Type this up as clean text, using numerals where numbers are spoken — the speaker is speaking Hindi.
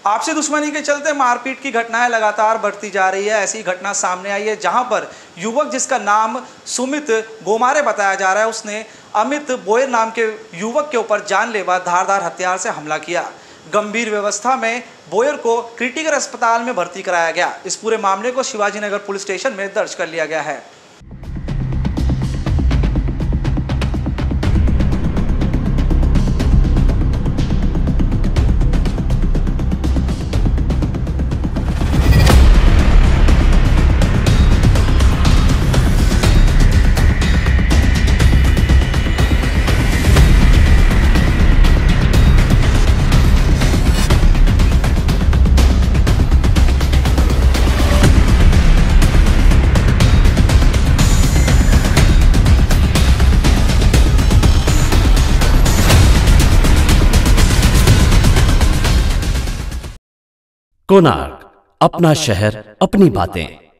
आपसी दुश्मनी के चलते मारपीट की घटनाएं लगातार बढ़ती जा रही है। ऐसी घटना सामने आई है जहां पर युवक, जिसका नाम सुमित गोमारे बताया जा रहा है, उसने अमित बोयर नाम के युवक के ऊपर जानलेवा धारदार हथियार से हमला किया। गंभीर व्यवस्था में बोयर को क्रिटिकल अस्पताल में भर्ती कराया गया। इस पूरे मामले को शिवाजीनगर पुलिस स्टेशन में दर्ज कर लिया गया है। कोणार्क, अपना शहर, अपनी बातें।